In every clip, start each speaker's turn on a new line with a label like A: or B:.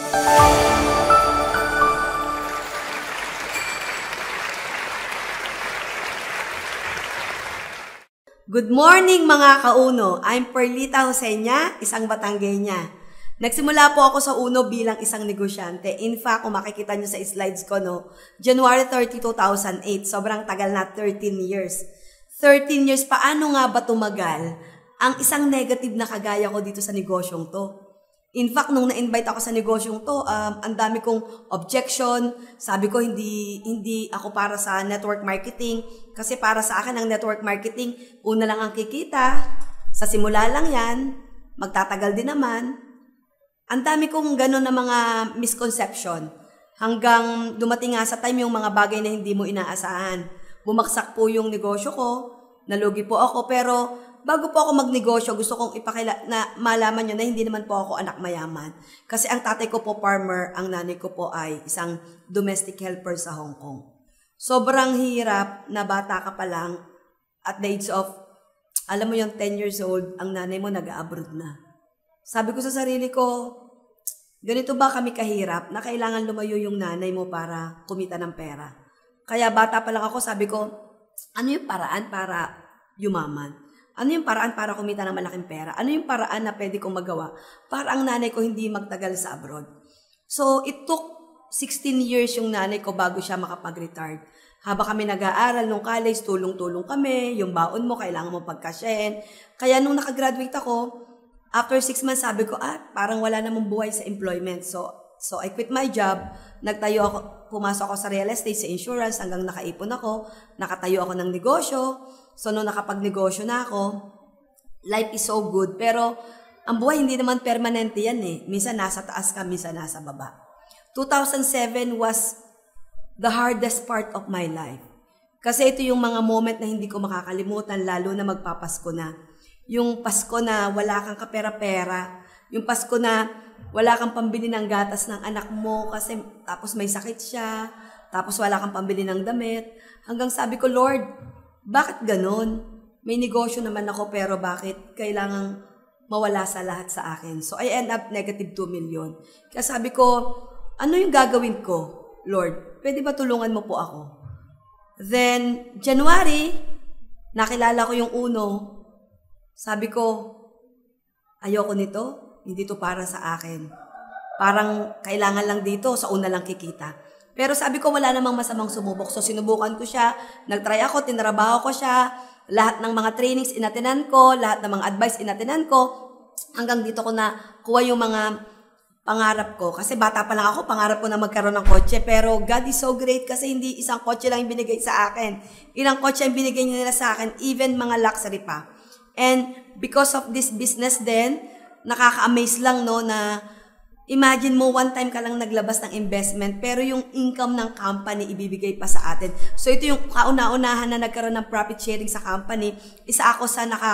A: Good morning mga kauno! I'm Perlita Husenia, isang Batanggenya. Nagsimula po ako sa uno bilang isang negosyante. In fact, kung makikita nyo sa slides ko, no, January 30, 2008, sobrang tagal na, 13 years. 13 years, paano nga ba tumagal ang isang negative na kagaya ko dito sa negosyong to? In fact, nung na-invite ako sa negosyong to, ang dami kong objection. Sabi ko, hindi ako para sa network marketing. Kasi para sa akin, ang network marketing, una lang ang kikita. Sa simula lang yan. Magtatagal din naman. Ang dami kong gano'n na mga misconception. Hanggang dumating nga sa time yung mga bagay na hindi mo inaasahan. Bumaksak po yung negosyo ko. Nalugi po ako. Pero bago po ako magnegosyo, gusto kong na malaman nyo na hindi naman po ako anak mayaman. Kasi ang tatay ko po farmer, ang nanay ko po ay isang domestic helper sa Hong Kong. Sobrang hirap na bata ka pa lang at the age of, alam mo yung 10 years old, ang nanay mo nag-abroad na. Sabi ko sa sarili ko, ganito ba kami kahirap na kailangan lumayo yung nanay mo para kumita ng pera? Kaya bata pa lang ako, sabi ko, ano yung paraan para yumaman? Ano yung paraan para kumita ng malaking pera? Ano yung paraan na pwede kong magawa para ang nanay ko hindi magtagal sa abroad? So, it took 16 years yung nanay ko bago siya makapag-retard. Habang kami nag-aaral nung college, tulong-tulong kami. Yung baon mo, kailangan mo pagkasyahin. Kaya nung nakagraduate ako, after 6 months, sabi ko, parang wala namang buhay sa employment. So I quit my job. Nagtayo ako, pumasok ako sa real estate, sa insurance, hanggang nakaipon ako. Nakatayo ako ng negosyo. So, nung nakapagnegosyo na ako, life is so good. Pero, ang buhay hindi naman permanente yan eh. Minsan nasa taas ka, minsan nasa baba. 2007 was the hardest part of my life. Kasi ito yung mga moment na hindi ko makakalimutan, lalo na magpapasko na. Yung Pasko na wala kang kapera-pera. Yung Pasko na wala kang pambili ng gatas ng anak mo kasi tapos may sakit siya. Tapos wala kang pambili ng damit. Hanggang sabi ko, Lord, bakit ganon? May negosyo naman ako pero bakit kailangang mawala sa lahat sa akin? So I end up negative 2 million. Kaya sabi ko, ano yung gagawin ko, Lord? Pwede ba tulungan mo po ako? Then, January, nakilala ko yung uno. Sabi ko, ayoko nito. Hindi to para sa akin. Parang kailangan lang dito, sa una lang kikita. Pero sabi ko, wala namang masamang sumubok. So, sinubukan ko siya. Nag-try ako, tinrabaho ko siya. Lahat ng mga trainings inatinan ko, lahat ng mga advice inatinan ko. Hanggang dito ko na kuha yung mga pangarap ko. Kasi bata pa lang ako, pangarap ko na magkaroon ng kotse. Pero God is so great kasi hindi isang kotse lang yung binigay sa akin. Ilang kotse yung binigay nila sa akin, even mga luxury pa. And because of this business din, nakaka-amaze lang no na imagine mo one time ka lang naglabas ng investment pero yung income ng company ibibigay pa sa atin. So ito yung kauna-unahan na nagkaroon ng profit sharing sa company. Isa ako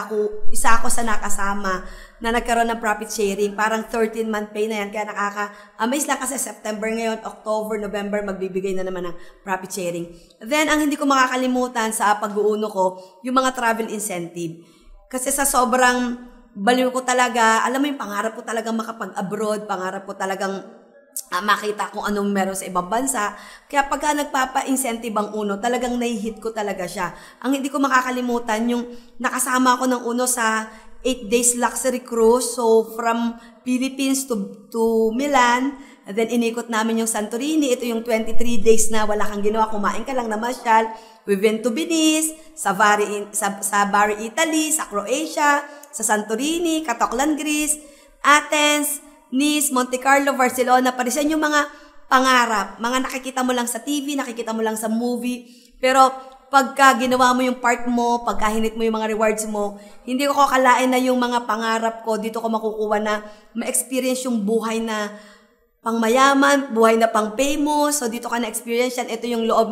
A: sa nakasama na nagkaroon ng profit sharing. Parang 13-month pay na yan. Kaya nakaka-amaze lang kasi September ngayon, October, November, magbibigay na naman ng profit sharing. Then, ang hindi ko makakalimutan sa pag-uuno ko, yung mga travel incentive. Kasi sa sobrang baliw ko talaga, alam mo yung pangarap ko talagang makapag-abroad, pangarap ko talagang makita kung anong meron sa ibang bansa. Kaya pagka nagpapa-incentive ang uno, talagang nai-hit ko talaga siya. Ang hindi ko makakalimutan, yung nakasama ako ng uno sa 8 days luxury cruise. So, from Philippines to Milan, and then inikot namin yung Santorini. Ito yung 23 days na wala kang ginawa, kumain ka lang na masyal. We went to Venice, sa Bari, Italy, sa Croatia, sa Santorini, Katoklan, Greece, Athens, Nice, Monte Carlo, Barcelona, Paris. Yan yung mga pangarap. Mga nakikita mo lang sa TV, nakikita mo lang sa movie. Pero pagka ginawa mo yung part mo, pagka hinit mo yung mga rewards mo, hindi ko kakalain na yung mga pangarap ko, dito ko makukuha na ma-experience yung buhay na pangmayaman, buhay na pang-famous. So dito ka na-experience yan. Ito yung loob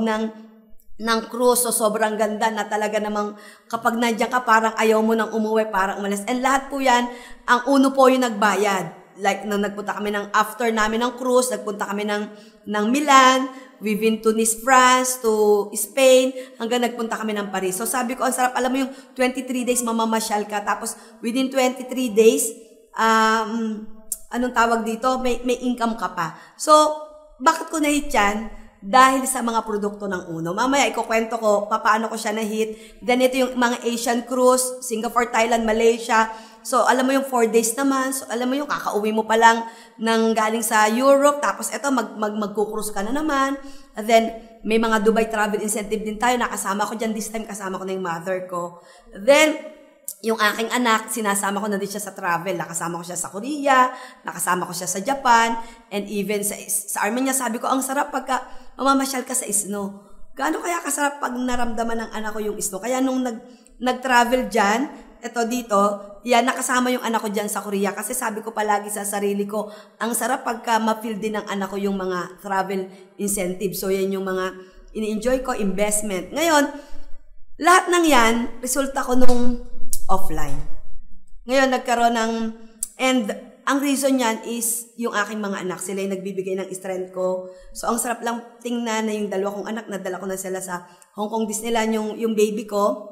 A: ng cruise. So sobrang ganda na talaga namang kapag nandiyan ka, parang ayaw mo nang umuwi, parang umalis. And lahat po yan, ang uno po yung nagbayad. Like, nung nagpunta kami after namin ng cruise, nagpunta kami ng Milan, we've been to Nice, France, to Spain, hanggang nagpunta kami ng Paris. So sabi ko, ang sarap, alam mo yung 23 days mamamasyal ka, tapos within 23 days, anong tawag dito, may income ka pa. So, bakit ko na-hit yan? Dahil sa mga produkto ng Uno. Mamaya, ikukwento ko paano ko siya na-hit. Then, ito yung mga Asian cruise, Singapore, Thailand, Malaysia. So, alam mo yung 4 days naman. So, alam mo yung kakauwi mo pa lang ng galing sa Europe. Tapos, ito, magkukrus ka na naman. And then, may mga Dubai travel incentive din tayo. Nakasama ko dyan. This time, kasama ko na yung mother ko. Then, yung aking anak, sinasama ko na din siya sa travel. Nakasama ko siya sa Korea, nakasama ko siya sa Japan, and even sa Armenia, sabi ko, ang sarap pagka mamamasyal ka sa snow. Gaano kaya kasarap pag naramdaman ng anak ko yung snow? Kaya nung nag-travel dyan, eto dito, yan, nakasama yung anak ko dyan sa Korea. Kasi sabi ko palagi sa sarili ko, ang sarap pagka ma-feel din ng anak ko yung mga travel incentive. So, yan yung mga ini-enjoy ko, investment. Ngayon, lahat ng yan, resulta ko nung offline. Ngayon, nagkaroon ng, and ang reason yan is yung aking mga anak. Sila yung nagbibigay ng strength ko. So, ang sarap lang tingnan na yung dalawa kong anak, nadala ko na sila sa Hong Kong Disneyland, yung baby ko.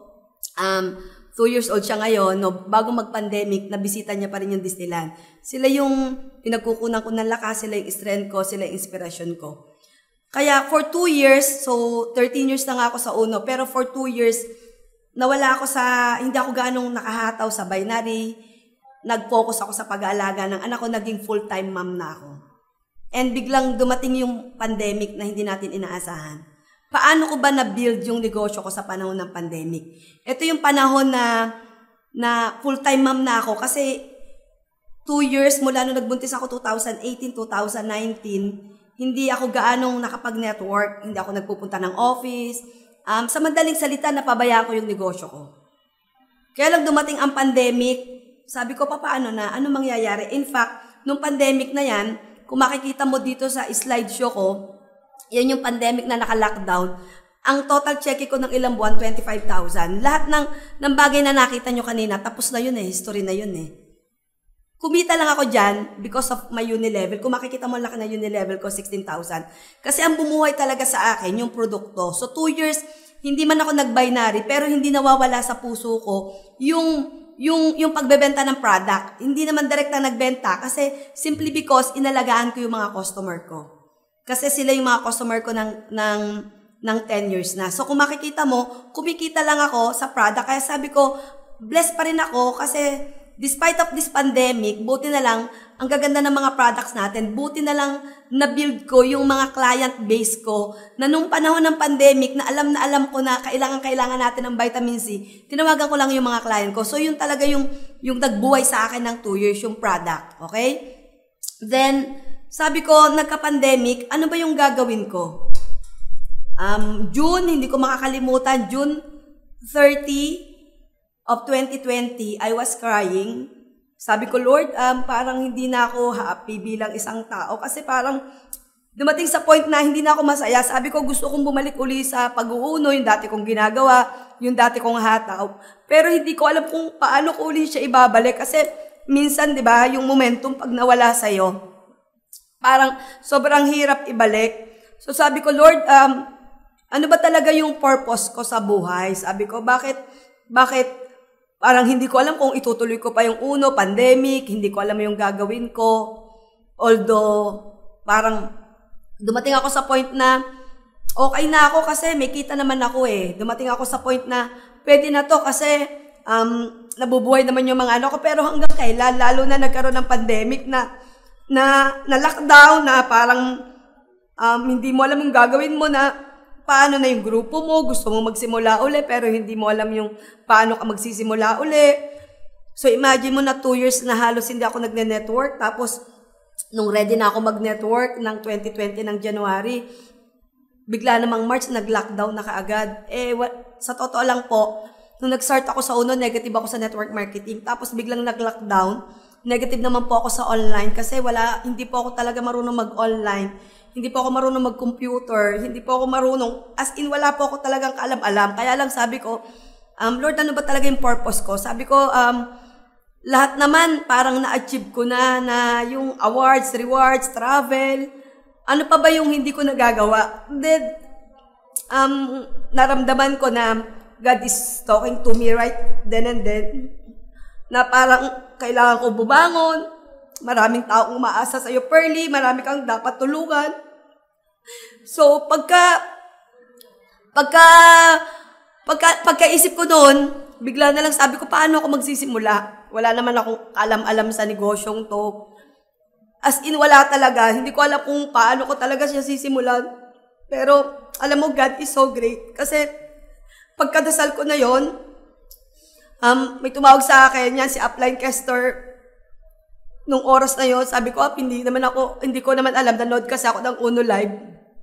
A: 2 years old siya ngayon, no, bago mag-pandemic, nabisita niya pa rin yung Disneyland. Sila yung pinagkukunan ko ng lakas, sila yung strength ko, sila yung inspiration ko. Kaya, for 2 years, so 13 years na nga ako sa Uno, pero for 2 years, nawala ako hindi ako ganong nakahataw sa binary. Nag-focus ako sa pag-aalaga ng anak ko, naging full-time mom na ako. And biglang dumating yung pandemic na hindi natin inaasahan. Paano ko ba na-build yung negosyo ko sa panahon ng pandemic? Ito yung panahon na full-time mom na ako kasi 2 years mula nung nagbuntis ako 2018, 2019, hindi ako gaanong nakapag-network, hindi ako nagpupunta ng office. Sa madaling salita, napabayaan ko yung negosyo ko. Kaya lang dumating ang pandemic, sabi ko, paano na? Ano mangyayari? In fact, nung pandemic na yan, kung makikita mo dito sa slideshow ko, yan yung pandemic na naka-lockdown. Ang total check ko ng ilang buwan, 25,000. Lahat ng bagay na nakita nyo kanina, tapos na yun history na yun Kumita lang ako dyan because of my Unilevel. Kung makikita mo laki na Unilevel ko, 16,000. Kasi ang bumuhay talaga sa akin, yung produkto. So, 2 years, hindi man ako nag-binary, pero hindi nawawala sa puso ko yung pagbebenta ng product. Hindi naman direct na nagbenta kasi simply because inalagaan ko yung mga customer ko. Kasi sila yung mga customer ko ng 10 years na. So, kung makikita mo, kumikita lang ako sa product. Kaya sabi ko, blessed pa rin ako kasi despite of this pandemic, buti na lang, ang gaganda ng mga products natin, buti na lang na-build ko yung mga client base ko na nung panahon ng pandemic na alam ko na kailangan natin ng vitamin C, tinawagan ko lang yung mga client ko. So, yun talaga yung nagbuhay sa akin ng 2 years, yung product. Okay? Then, sabi ko, nagka-pandemic, ano ba yung gagawin ko? June, hindi ko makakalimutan, June 30, of 2020, I was crying. Sabi ko, Lord, parang hindi na ako happy bilang isang tao kasi parang dumating sa point na hindi na ako masaya. Sabi ko, gusto kong bumalik uli sa pag-uuno, yung dati kong ginagawa, yung dati kong hataw. Pero hindi ko alam kung paano ko uli siya ibabalik kasi minsan, di ba, yung momentum pag nawala sa'yo, parang sobrang hirap ibalik. So sabi ko, Lord, ano ba talaga yung purpose ko sa buhay? Sabi ko, bakit parang hindi ko alam kung itutuloy ko pa yung Uno, pandemic, hindi ko alam yung gagawin ko. Although, parang dumating ako sa point na okay na ako kasi may kita naman ako Dumating ako sa point na pwede na to kasi nabubuhay naman yung mga ko. Pero hanggang kailan, lalo na nagkaroon ng pandemic na lockdown, na parang hindi mo alam yung gagawin mo na paano na yung grupo mo, gusto mo magsimula uli, pero hindi mo alam yung paano ka magsisimula uli. So, imagine mo na 2 years na halos hindi ako nagne-network, tapos, nung ready na ako mag-network ng 2020 ng January, bigla namang March, nag-lockdown na kaagad. Sa totoo lang po, nung nag-start ako sa Uno, negative ako sa network marketing, tapos biglang nag-lockdown, negative naman po ako sa online, kasi hindi po ako talaga marunong mag-online. Hindi po ako marunong mag-computer, hindi po ako marunong, as in wala po ako talagang kaalam-alam. Kaya lang sabi ko, Lord, ano ba talaga yung purpose ko? Sabi ko, lahat naman parang na-achieve ko na yung awards, rewards, travel. Ano pa ba yung hindi ko nagagawa? Then, naramdaman ko na God is talking to me right then and then, na parang kailangan ko bumangon, maraming taong umaasa sa'yo, Pearly, marami kang dapat tulungan. So, pagkaisip ko noon, bigla na lang sabi ko, paano ako magsisimula? Wala naman akong alam-alam sa negosyong to. As in, wala talaga. Hindi ko alam kung paano ko talaga siya sisimulan. Pero, alam mo, God is so great. Kasi, pagkadasal ko na yon, may tumawag sa akin, yan, si upline caster. Nung oras na yon, sabi ko, hindi ko naman alam, nanood kasi ako ng Uno Live.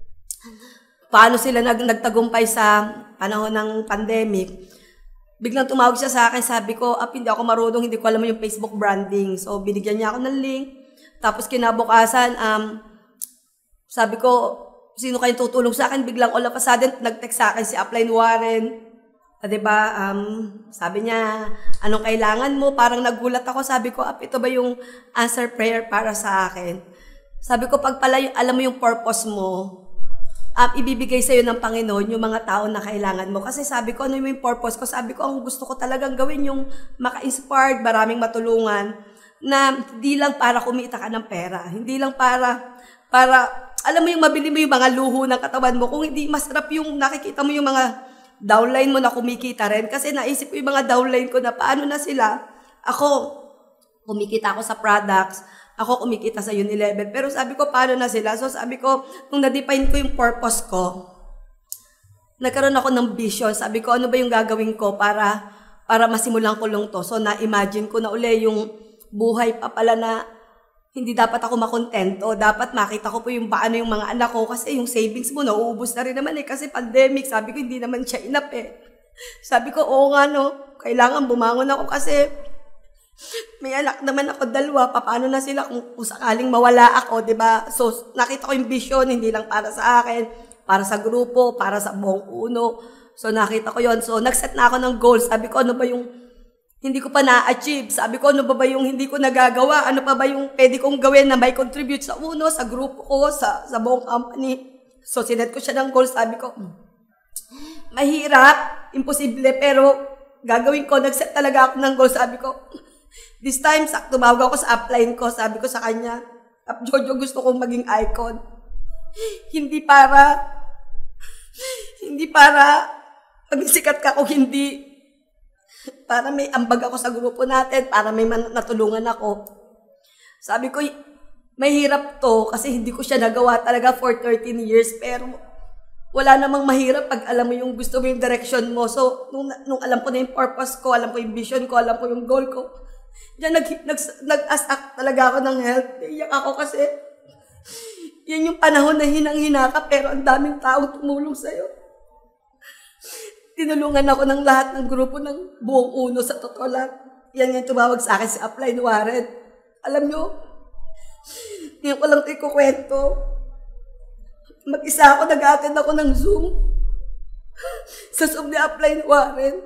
A: Paano sila nagtagumpay sa panahon ng pandemic. Biglang tumawag siya sa akin, sabi ko, hindi ako marunong, hindi ko alam yung Facebook branding. So, binigyan niya ako ng link. Tapos kinabukasan, sabi ko, sino kayong tutulong sa akin? Biglang all of a sudden, nag-text sa akin si Upline Warren. Diba, sabi niya, anong kailangan mo? Parang nagulat ako, sabi ko, ito ba yung answer prayer para sa akin? Sabi ko, pag pala alam mo yung purpose mo, ibibigay sa'yo ng Panginoon yung mga tao na kailangan mo. Kasi sabi ko, ano yung purpose ko? Sabi ko, ang gusto ko talagang gawin yung maka-inspired, maraming matulungan, na hindi lang para kumita ka ng pera. Hindi lang para, alam mo yung mabili mo yung mga luho ng katawan mo. Kung hindi, masarap yung nakikita mo yung mga downline mo na kumikita rin. Kasi naisip ko yung mga downline ko na paano na sila. Ako, kumikita ako sa products. Ako kumikita sa Unilever. Pero sabi ko, paano na sila? So sabi ko, nung na-define ko yung purpose ko, nagkaroon ako ng vision. Sabi ko, ano ba yung gagawin ko para masimulan ko lang to? So na-imagine ko na uli yung buhay pa pala na hindi dapat ako makontento. Dapat makita ko po yung paano yung mga anak ko kasi yung savings mo nauubos na rin naman kasi pandemic. Sabi ko, hindi naman siya enough Sabi ko, oo nga no, kailangan bumangon ako kasi may anak naman ako 2, paano na sila kung sakaling mawala ako, diba? So, nakita ko yung vision, hindi lang para sa akin, para sa grupo, para sa buong Uno. So, nakita ko yon. So, nag-set na ako ng goals. Sabi ko, ano ba yung hindi ko pa na-achieve? Sabi ko, ano ba yung hindi ko nagagawa? Ano pa ba yung pwede kong gawin na may contribute sa Uno, sa grupo ko, sa buong company? So, sinet ko siya ng goals. Sabi ko, mahirap, imposible, pero gagawin ko. Nag-set talaga ako ng goals. Sabi ko, this time, tumawag ako sa upline ko. Sabi ko sa kanya, Jojo, gusto kong maging icon. Hindi para maging sikat ka kung hindi para may ambag ako sa grupo natin, para may natulungan ako. Sabi ko, mahirap to kasi hindi ko siya nagawa talaga for 13 years, pero wala namang mahirap pag alam mo yung gusto mo yung direction mo. So, nung alam ko na yung purpose ko, alam ko yung vision ko, alam ko yung goal ko, diyan nag-ask talaga ako ng help. Iyak ako kasi yan yung panahon na hinang-hina ka pero ang daming tao tumulong sa'yo. Tinulungan ako ng lahat ng grupo ng buong Uno sa totoo lang. Yan yung tumawag sa akin si Upline Warren. Alam nyo, ngayon ko lang ito ikukwento. Mag-isa ako, nag-attend ako ng Zoom. Sa Zoom ni Upline Warren.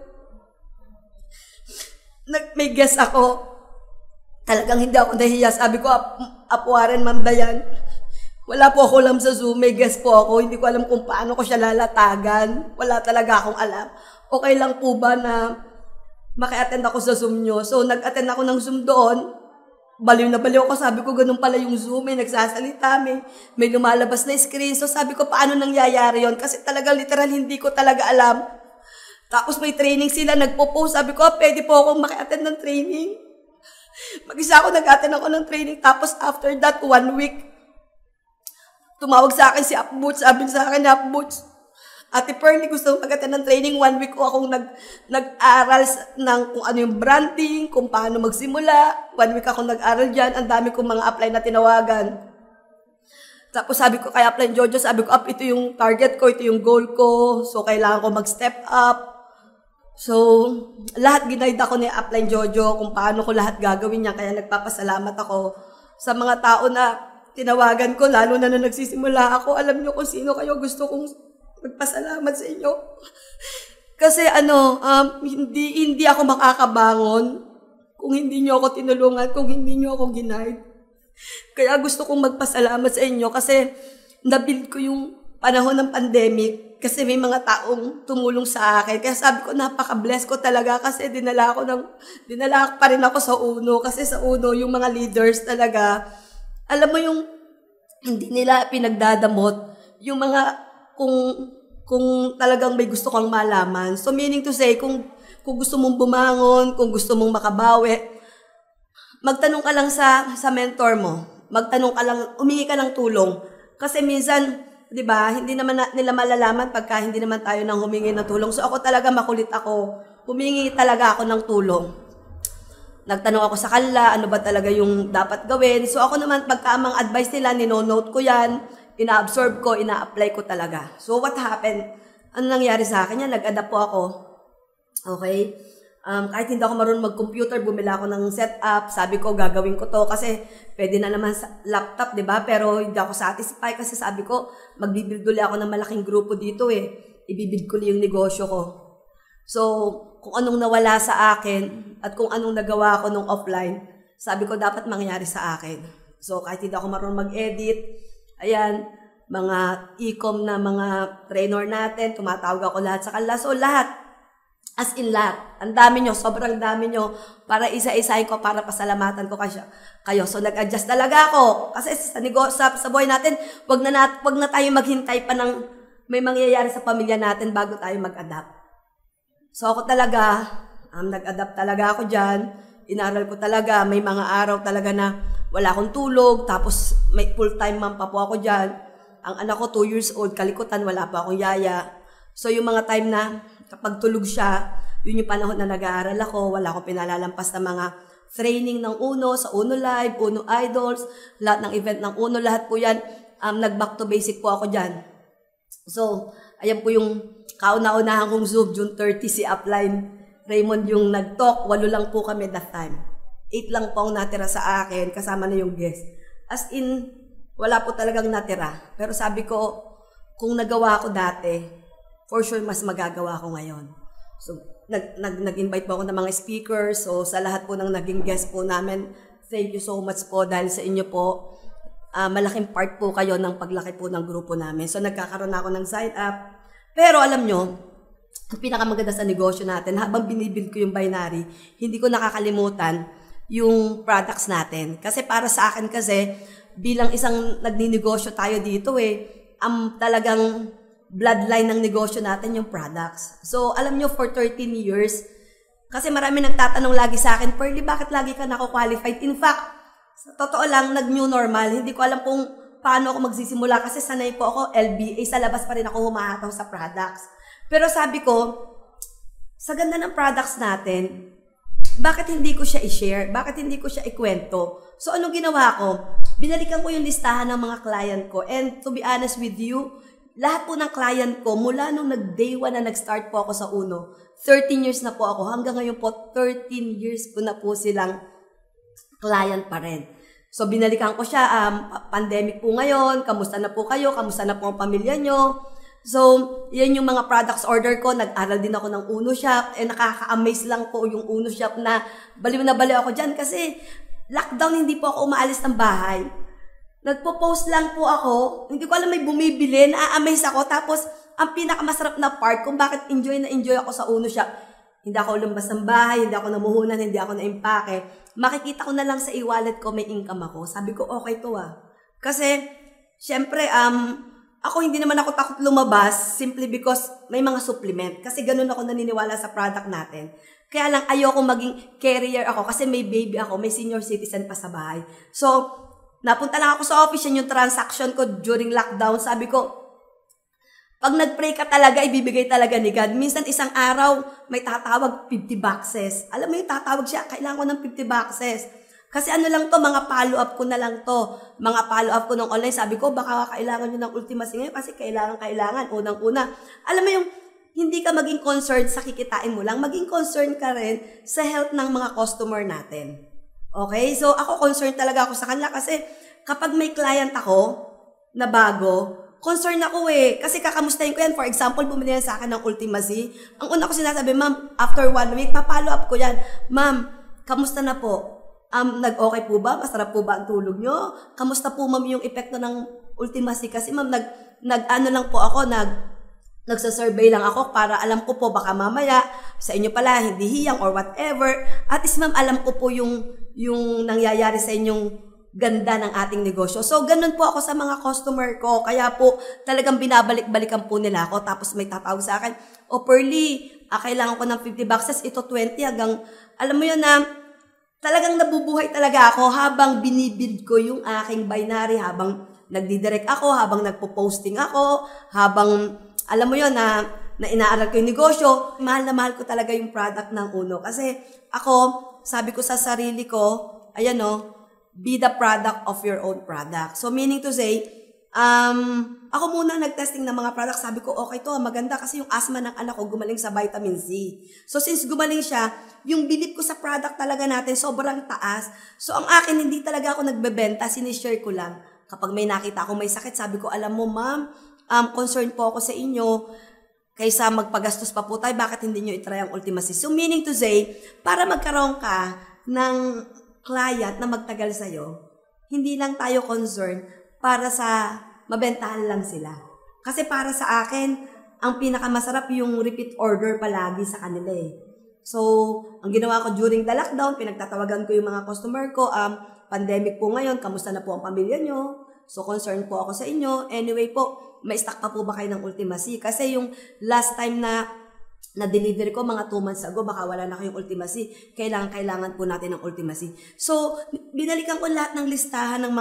A: May guest ako. Talagang hindi ako nahiya. Sabi ko, Warren, Ma'am Dayan, wala po ako alam sa Zoom, may guest po ako, hindi ko alam kung paano ko siya lalatagan. Wala talaga akong alam. Okay lang po ba na maki-attend ako sa Zoom nyo? So, nag-attend ako ng Zoom doon. Baliw na baliw ako. Sabi ko, ganun pala yung Zoom. May nagsasalita, may lumalabas na screen. So, sabi ko, paano nangyayari yon? Kasi talaga, literal, hindi ko talaga alam. Tapos may training sila, nagpo-post. Sabi ko, pwede po akong maki-attend ng training. Mag-isa ako, nag-attend ako ng training. Tapos, after that, 1 week, tumawag sa akin si Upboots, sabi sa akin, Upboots, Ate Pearly, gusto kong mag-attend ng training. 1 week ko akong nag-aral ng kung ano yung branding, kung paano magsimula. 1 week akong nag-aral dyan. Ang dami kong mga upline na tinawagan. Tapos sabi ko kay upline Jojo, sabi ko, ito yung target ko, ito yung goal ko. So, kailangan ko mag-step up. So, lahat ginaid ako ni upline Jojo kung paano ko lahat gagawin niya. Kaya nagpapasalamat ako sa mga tao na tinawagan ko, lalo na nung nagsisimula ako. Alam niyo kung sino kayo, gusto kong magpasalamat sa inyo. Kasi hindi ako makakabangon kung hindi niyo ako tinulungan, kung hindi niyo ako ginaid. Kaya gusto kong magpasalamat sa inyo kasi nabuild ko yung panahon ng pandemic kasi may mga taong tumulong sa akin. Kaya sabi ko, napaka-bless ko talaga kasi dinala pa rin ako sa UNO. Kasi sa UNO, yung mga leaders talaga, alam mo yung hindi nila pinagdadamot yung mga kung talagang may gusto kang malaman. So meaning to say, kung gusto mong bumangon, kung gusto mong makabawi, magtanong ka lang sa mentor mo. Magtanong ka lang, humingi ka ng tulong. Kasi minsan, 'di ba, hindi naman nila malalaman pagka hindi naman tayo nang humingi ng tulong. So ako talaga makulit ako. Humingi talaga ako ng tulong. Nagtanong ako sa kanila, ano ba talaga yung dapat gawin. So ako naman, pagka ang advice nila, nino-note ko yan, ina-absorb ko, ina-apply ko talaga. So what happened? Ano nangyari sa akin yan? Nag-adapt po ako. Okay? Kahit hindi ako marunong mag-computer, bumila ako ng setup. Sabi ko, gagawin ko to kasi pwede na naman sa laptop, di ba? Pero hindi ako satisfied kasi sabi ko, magbibuild ulit ako ng malaking grupo dito eh. Ibibuild ko yung negosyo ko. So, kung anong nawala sa akin at kung anong nagawa ko nung offline, sabi ko dapat mangyari sa akin. So, kahit hindi ako marunong mag-edit, ayan, mga e-com na mga trainer natin, tumatawag ako lahat sa kanila. So, lahat, as in lahat, ang dami nyo, sobrang dami nyo, para isa-isahin ko, para pasalamatan ko kayo. So, nag-adjust talaga ako. Kasi sa buhay natin, wag na tayo maghintay pa ng may mangyayari sa pamilya natin bago tayo mag-adapt. So, ako talaga, nag-adapt talaga ako dyan. Inaral ko talaga. May mga araw talaga na wala akong tulog. Tapos, may full-time mom pa po ako dyan. Ang anak ko, 2 years old, kalikutan, wala pa akong yaya. So, yung mga time na kapag tulog siya, yun yung panahon na nag-aaral ako. Wala akong pinalalampas na mga training ng UNO, sa UNO Live, UNO Idols, lahat ng event ng UNO, lahat po yan. Nag-back to basic po ako dyan. So, ayan po yung kauna-unahan kong Zoom, June 30, si Upline Raymond yung nag-talk. 8 lang po kami that time. 8 lang po ang natira sa akin, kasama na yung guest. As in, wala po talagang natira. Pero sabi ko, kung nagawa ko dati, for sure mas magagawa ko ngayon. So, nag-invite po ako ng mga speakers. So, sa lahat po ng naging guest po namin, thank you so much po dahil sa inyo po. Malaking part po kayo ng paglaki po ng grupo namin. So, nagkakaroon ako ng sign up. Pero alam nyo, ang pinakamaganda sa negosyo natin, habang binibuild ko yung binary, hindi ko nakakalimutan yung products natin. Kasi para sa akin kasi, bilang isang nagninegosyo tayo dito ang talagang bloodline ng negosyo natin yung products. So, alam nyo, for 13 years, kasi marami nagtatanong lagi sa akin, Pearly, bakit lagi ka nako-qualified? In fact, sa totoo lang, nag-new normal. Hindi ko alam kung paano ako magsisimula kasi sanay po ako LBA, sa labas pa rin ako humahataw sa products. Pero sabi ko, sa ganda ng products natin, bakit hindi ko siya i-share? Bakit hindi ko siya ikwento? So anong ginawa ko? Binalikan ko yung listahan ng mga client ko. And to be honest with you, lahat po ng client ko, mula nung nag-day 1 na nag-start po ako sa UNO, 13 years na po ako. Hanggang ngayon po, 13 years ko na po silang client pa rin. So, binalikan ko siya, pandemic po ngayon, kamusta na po kayo, kamusta na po ang pamilya nyo. So, yan yung mga products order ko, nag-aral din ako ng UNO Shop, nakaka-amaze lang po yung UNO Shop na baliw na baliw ako dyan kasi lockdown, hindi po ako umaalis ng bahay. Nagpo-post lang po ako, hindi ko alam may bumibili, na-amaze ako, tapos ang pinakamasarap na part kung bakit enjoy na enjoy ako sa UNO Shop, hindi ako lumabas ng bahay, hindi ako namuhunan, hindi ako na-impake. Makikita ko na lang sa e-wallet ko may income ako. Sabi ko, okay to Kasi, syempre, ako hindi naman ako takot lumabas simply because may mga supplement. Kasi ganun ako naniniwala sa product natin. Kaya lang, ayoko maging carrier ako kasi may baby ako, may senior citizen pa sa bahay. So, napunta lang ako sa office, yung transaction ko during lockdown. Sabi ko, pag nag-pray ka talaga, ibibigay talaga ni God. Minsan isang araw, may tatawag 50 boxes. Alam mo yung tatawag siya, kailangan ko ng 50 boxes. Kasi ano lang to, mga follow-up ko na lang to. Mga follow-up ko ng online. Sabi ko, baka kailangan nyo ng ultimacy ngayon kasi kailangan. Unang-una. Alam mo yung, hindi ka maging concerned sa kikitain mo lang. Maging concerned ka rin sa health ng mga customer natin. Okay? So, ako concerned talaga ako sa kanila kasi kapag may client ako na bago, concern ako kasi kakamustahin ko yan. For example, bumili yan sa akin ng ultimacy. Ang una ko sinasabi, ma'am, after 1 week, pa-follow up ko yan. Ma'am, kamusta na po? Nag-okay po ba? Masarap po ba ang tulog nyo? Kamusta po, ma'am, yung epekto ng ultimacy kasi ma'am, nag-ano lang po ako, nagsa-survey lang ako para alam ko po baka mamaya sa inyo pala hindi hiyang or whatever. At least ma'am, alam ko po yung nangyayari sa inyong ganda ng ating negosyo. So, ganun po ako sa mga customer ko. Kaya po, talagang binabalik-balikan po nila ako. Tapos may tatawag sa akin, Pearly, kailangan ko ng 50 boxes, ito 20 hanggang, alam mo yun na, talagang nabubuhay talaga ako habang binibuild ko yung aking binary, habang nagdidirect ako, habang nagpo-posting ako, habang, alam mo yun na inaaral ko yung negosyo. Mahal na mahal ko talaga yung product ng Uno. Kasi ako, sabi ko sa sarili ko, ayan o, be the product of your own product. So, meaning to say, ako muna nag-testing ng mga products. Sabi ko, okay to, maganda kasi yung asthma ng anak ko gumaling sa vitamin C. So, since gumaling siya, yung belief ko sa product talaga natin sobrang taas. So, ang akin, hindi talaga ako nagbebenta, sinishare ko lang. Kapag may nakita ako may sakit, sabi ko, alam mo ma'am, concerned po ako sa inyo. Kaysa magpagastos pa po tayo, bakit hindi nyo itry ang ultimacy? So, meaning to say, para magkaroon ka ng client na magtagal sa'yo, hindi lang tayo concerned para sa mabentahan lang sila. Kasi para sa akin, ang pinakamasarap yung repeat order palagi sa kanila eh. So, ang ginawa ko during the lockdown, pinagtatawagan ko yung mga customer ko, pandemic po ngayon, kamusta na po ang pamilya nyo? So, concerned po ako sa inyo. Anyway po, may stock pa po ba kayo ng ultimacy? Kasi yung last time na delivery ko mga 2 months ago, baka wala na kayong ultimacy. Kailangan po natin ng ultimacy. So, binalikan ko lahat ng listahan ng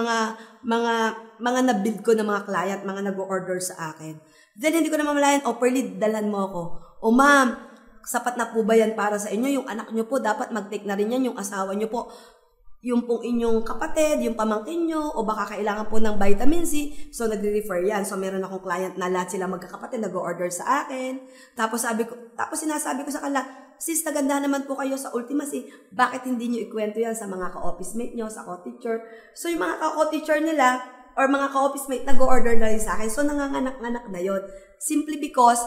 A: mga na-build ko ng mga client, mga nag-order sa akin. Then, hindi ko na mamalayan, Pearly, dalhan mo ako. Ma'am, sapat na po ba yan para sa inyo? Yung anak nyo po, dapat mag-take na rin yan. Yung asawa nyo po, yung pong inyong kapatid, yung pamangkin nyo, o baka kailangan po ng vitamin C, so nagre-refer yan. So, meron akong client na lahat sila magkakapatid, nag-order sa akin. Tapos sinasabi ko sa kanila, sis, naganda naman po kayo sa ultimacy, bakit hindi nyo ikwento yan sa mga ka-office mate nyo, sa co-teacher? So, yung mga ka-co-teacher nila, or mga ka-office mate, nag-order na rin sa akin. So, nanganganak-nganak na yon. Simply because,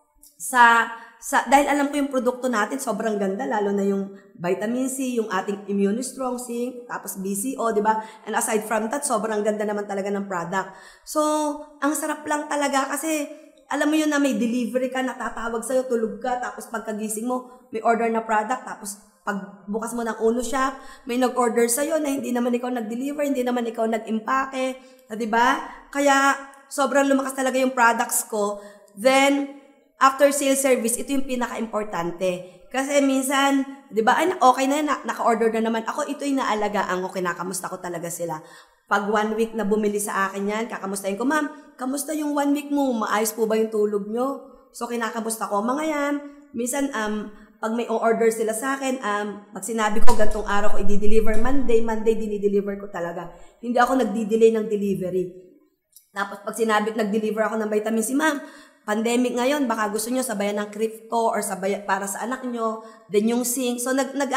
A: dahil alam ko yung produkto natin, sobrang ganda, lalo na yung vitamin C, yung ating immune strong zinc, tapos BCO, di ba? And aside from that, sobrang ganda naman talaga ng product. So, ang sarap lang talaga kasi, alam mo yun na may delivery ka, natatawag sa'yo, tulog ka, tapos pagkagising mo, may order na product, tapos pagbukas mo ng Uno shop, may nag-order sa'yo na hindi naman ikaw nag-deliver, hindi naman ikaw nag-impake, di ba? Kaya, sobrang lumakas talaga yung products ko. Then, after sales service, ito yung pinaka-importante. Kasi minsan, di ba, okay na, naka-order na naman ako, ito yung naalagaan ko, kinakamusta ko talaga sila. Pag 1 week na bumili sa akin yan, kakamustahin ko, ma'am, kamusta yung 1 week mo? Maayos po ba yung tulog nyo? So, kinakamusta ko, mga yan. Minsan, pag may order sila sa akin, pag sinabi ko, gantong araw ko i-deliver, Monday dinideliver ko talaga. Hindi ako nagdi-delay ng delivery. Tapos, pag sinabi, nag-deliver ako ng vitamin C, ma'am, pandemic ngayon, baka gusto nyo sabayan ng crypto or sabayan para sa anak nyo, then yung zinc. So,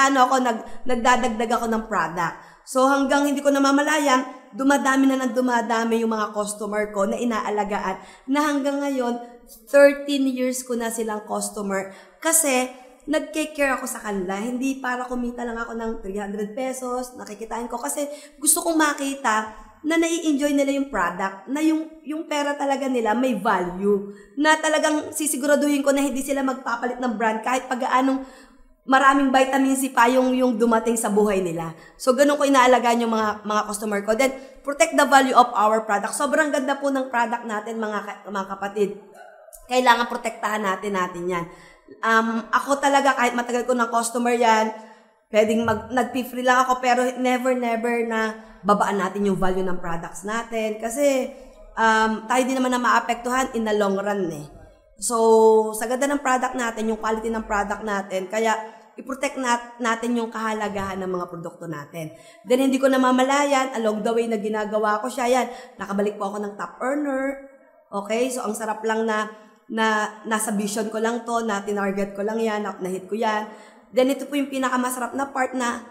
A: nagdadagdag ako ng product. So, hanggang hindi ko namamalayan, dumadami yung mga customer ko na inaalagaan na hanggang ngayon, 13 years ko na silang customer kasi nag-care ako sa kanila. Hindi para kumita lang ako ng 300 pesos, nakikitain ko kasi gusto kong makita na nai-enjoy nila yung product, na yung pera talaga nila may value, na talagang sisiguraduhin ko na hindi sila magpapalit ng brand kahit pag-aanong maraming vitamin C pa yung dumating sa buhay nila. So, ganun ko inaalagaan yung mga customer ko. Then, protect the value of our product. Sobrang ganda po ng product natin, mga kapatid. Kailangan protektahan natin yan. Ako talaga, kahit matagal ko ng customer yan, pwedeng nag-free lang ako, pero never na babaan natin yung value ng products natin. Kasi, tayo din naman na maapektuhan in the long run eh. So, sa ganda ng product natin, yung quality ng product natin, kaya i-protect natin yung kahalagahan ng mga produkto natin. Then, hindi ko namamalayan, along the way na ginagawa ko siya, yan, nakabalik po ako ng top earner. Okay? So, ang sarap lang na nasa vision ko lang to, na tinarget ko lang yan, na-hit ko yan. Then, ito po yung pinakamasarap na part na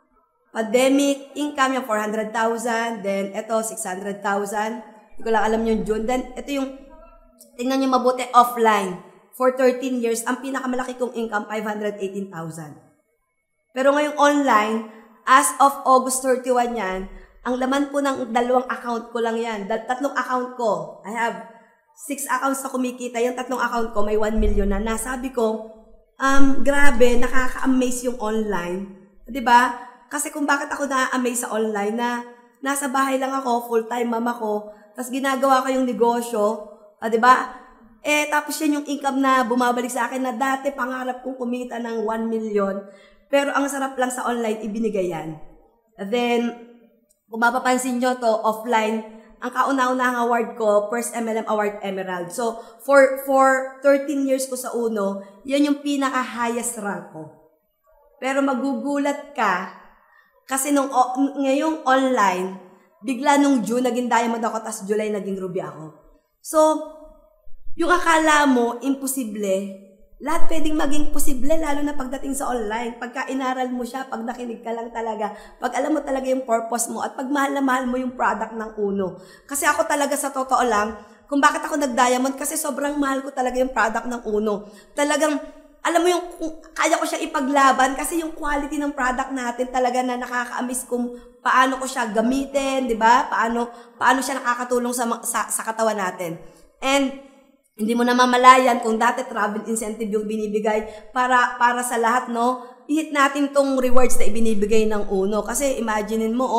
A: pandemic, income yung 400,000, then ito 600,000. Hindi ko lang alam yung June. Then ito yung, tingnan nyo mabuti, offline. For 13 years, ang pinakamalaki kong income, 518,000. Pero ngayong online, as of August 31 yan, Ang laman po ng 2 account ko lang yan. 3 account ko. I have 6 accounts na kumikita. Yung 3 account ko, may 1 million na. Nasabi ko, grabe, nakaka-amaze yung online. 'Di ba? Kasi kung bakit ako na-amaze sa online na nasa bahay lang ako, full-time mama ko, tapos ginagawa ko yung negosyo, 'di ba? Tapos yan yung income na bumabalik sa akin na dati pangarap kong kumita ng 1 million, pero ang sarap lang sa online ibinigay yan. Then, kung mapapansin nyo to, offline, ang kauna-unahang award ko, first MLM Award Emerald. So, for 13 years ko sa Uno, yan yung pinaka-highest rank ko. Pero magugulat ka, kasi ngayong online, bigla nung June, naging diamond ako, tas July, naging ruby ako. So, yung akala mo, imposible, lahat pwedeng maging posible, lalo na pagdating sa online. Pagka inaral mo siya, pag nakinig ka lang talaga, pag alam mo talaga yung purpose mo, at pag mahal na mahal mo yung product ng Uno. Kasi ako talaga sa totoo lang, kung bakit ako nag-diamond, kasi sobrang mahal ko talaga yung product ng Uno. Talagang, alam mo yung, kaya ko siya ipaglaban, kasi yung quality ng product natin talaga na nakaka-amaze kung paano ko siya gamitin, di ba? Paano siya nakakatulong sa katawan natin. And, hindi mo na mamalayan kung dati travel incentive yung binibigay para sa lahat, no? I-hit natin tong rewards na ibinibigay ng Uno. Kasi imaginein mo,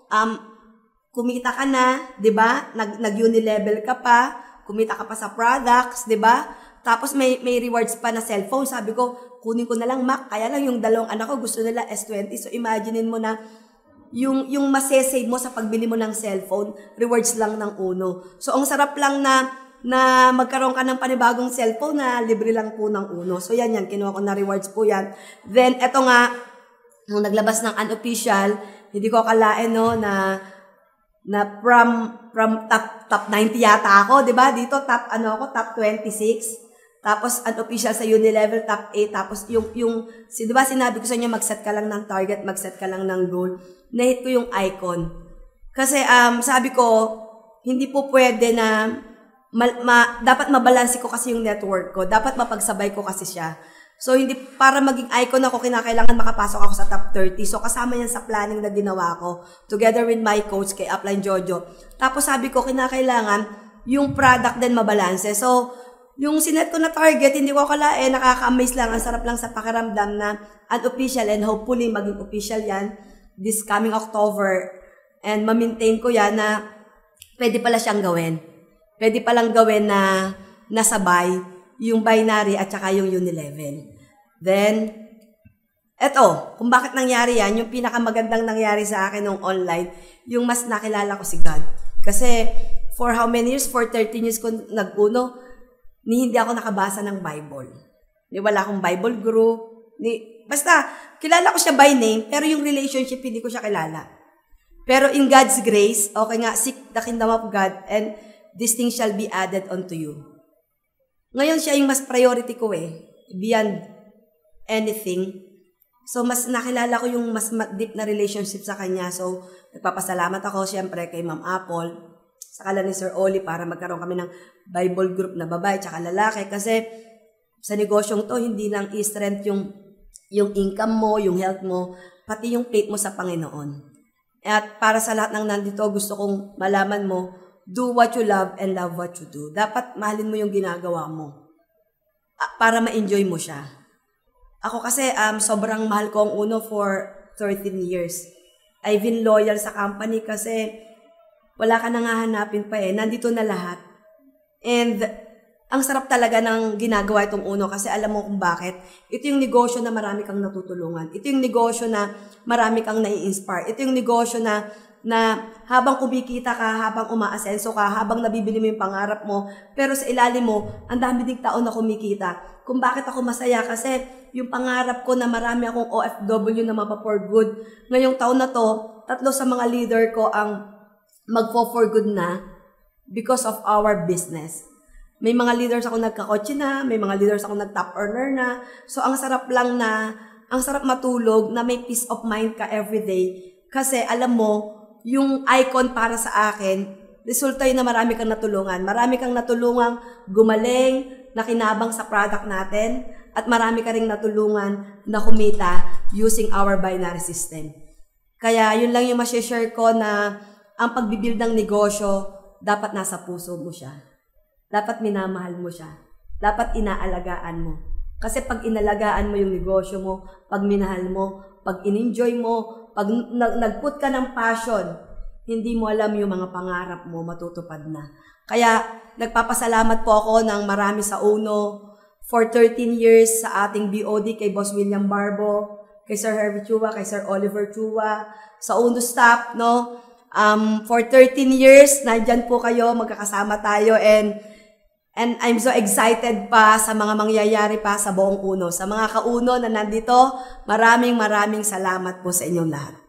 A: kumita ka na, 'di ba? Nag-unilevel ka pa, kumita ka pa sa products, 'di ba? Tapos may rewards pa na cellphone. Sabi ko, kunin ko na lang Mac. Kaya lang yung 2 anak ko gusto nila S20. So imaginein mo na yung masesave mo sa pagbili mo ng cellphone, rewards lang ng Uno. So ang sarap lang na magkaroon ka ng panibagong cellphone na libre lang po ng Uno. So yan, kinuha ko na rewards po yan. Then, eto nga, nung naglabas ng unofficial, hindi ko akalain, no, na from top 90 yata ako, di ba? Dito, top 26. Tapos, unofficial sa Unilevel, top 8. Tapos, di ba sinabi ko sa inyo, mag-set ka lang ng target, mag-set ka lang ng goal. Na-hit ko yung icon. Kasi, sabi ko, hindi po pwede na dapat mabalanse ko kasi yung network ko. Dapat mapagsabay ko kasi siya. So, hindi, para maging icon ako, kinakailangan makapasok ako sa top 30. So, kasama yan sa planning na ginawa ko. Together with my coach kay Upline Jojo. Tapos, sabi ko, kinakailangan yung product din mabalanse. So, yung sinet ko na target, hindi ko akalain, nakaka-amaze lang. Ang sarap lang sa pakiramdam na unofficial and hopefully maging official yan this coming October. And ma-maintain ko yan na pwede pala siyang gawin. Pwede palang gawin na nasabay yung binary at saka yung unilevel. Then, eto, kung bakit nangyari yan, yung pinakamagandang nangyari sa akin nung online, yung mas nakilala ko si God. Kasi, for how many years? For 13 years ko nag-Uno, hindi ako nakabasa ng Bible. Wala akong Bible group. Basta, kilala ko siya by name, pero yung relationship, hindi ko siya kilala. Pero in God's grace, okay nga, seek the kingdom of God, and these things shall be added unto you. Ngayon siya yung mas priority ko beyond anything. So, mas nakilala ko yung mas deep na relationship sa kanya. So, nagpapasalamat ako siyempre kay Ma'am Apple, sa kala ni Sir Oli para magkaroon kami ng Bible group na babae tsaka lalaki. Kasi sa negosyong to, hindi lang i-strength yung income mo, yung health mo, pati yung faith mo sa Panginoon. At para sa lahat ng nandito, gusto kong malaman mo, do what you love and love what you do. Dapat mahalin mo yung ginagawa mo para ma-enjoy mo siya. Ako kasi sobrang mahal ko ang Uno for 13 years. I've been loyal sa company kasi wala ka nang hahanapin pa nandito na lahat. And ang sarap talaga ng ginagawa itong Uno kasi alam mo kung bakit. Ito yung negosyo na marami kang natutulungan. Ito yung negosyo na marami kang nai-inspire. Ito yung negosyo na habang kumikita ka, habang umaasenso ka, habang nabibili mo yung pangarap mo, pero sa ilalim mo, ang dami ding taon na kumikita. Kung bakit ako masaya? Kasi yung pangarap ko na marami akong OFW na mapa-for good. Ngayong taon na to, 3 sa mga leader ko ang magpo-for good na because of our business. May mga leaders ako nagkakotse na, may mga leaders ako nag-top earner na. So, ang sarap lang ang sarap matulog na may peace of mind ka everyday. Kasi alam mo, yung icon para sa akin, resulta yun na marami kang natulungan. Marami kang natulungang gumaling, nakinabang sa product natin, at marami ka ring natulungan na kumita using our binary system. Kaya yun lang yung share ko na ang pagbibuild ng negosyo, dapat nasa puso mo siya. Dapat minamahal mo siya. Dapat inaalagaan mo. Kasi pag inalagaan mo yung negosyo mo, pag minahal mo, pag in-enjoy mo, pag nag-put ka ng passion, hindi mo alam yung mga pangarap mo, matutupad na. Kaya nagpapasalamat po ako ng marami sa UNO for 13 years sa ating BOD kay Boss William Barbo, kay Sir Hervey Chua, kay Sir Oliver Chua, sa UNO staff, no? For 13 years, nandyan po kayo, magkakasama tayo, and I'm so excited pa sa mga mangyayari pa sa buong UNO. Sa mga kauno na nandito, maraming salamat po sa inyong lahat.